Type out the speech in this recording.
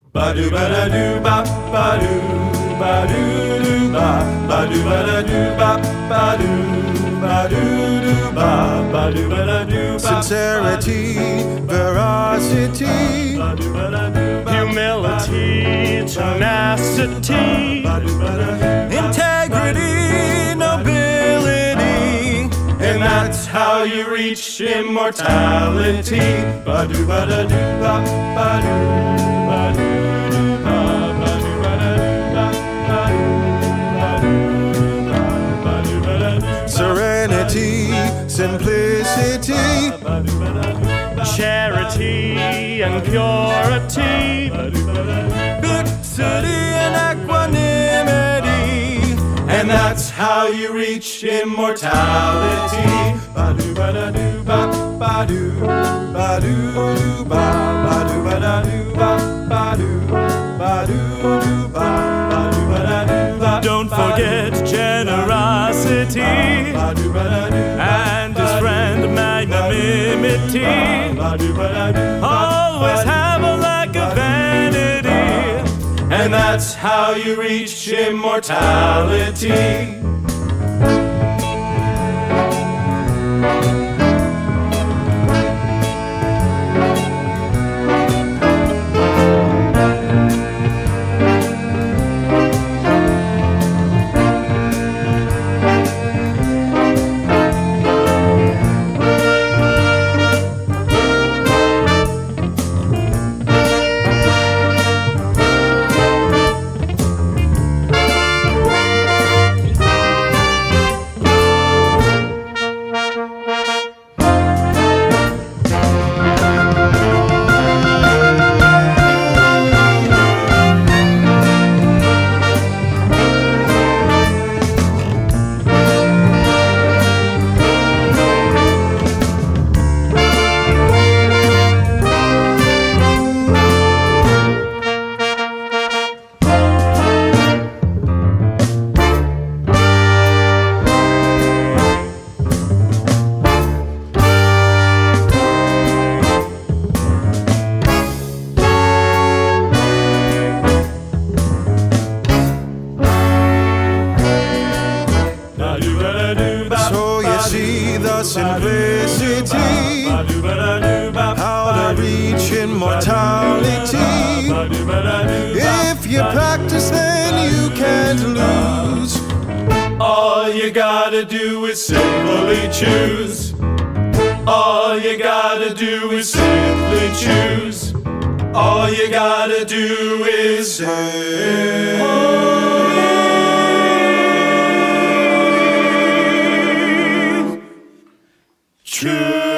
Ba-do ba-da-do ba ba-do ba-do ba ba-do ba-da-do ba ba-do ba-do ba ba-do ba-da-do ba. Sincerity, veracity, humility, tenacity, integrity, nobility, and that's how you reach immortality. Ba-do ba-da-do ba ba-do ba-do ba ba-do ba-da-do ba ba-do ba-da-do. serenity, simplicity, charity and purity, Fixity and equanimity, and that's how you reach immortality. Ba-do ba-da-do ba ba-do ba-do ba ba-do ba-da-do ba ba-do ba-do ba ba-do ba-da-do ba. don't forget generosity and his friend magnanimity. Always have a lack of vanity, And that's how you reach immortality. so you see the simplicity, how to reach immortality. If you practice, then you can't lose. All you gotta do is simply choose. All you gotta do is simply choose. All you gotta do is say, choose.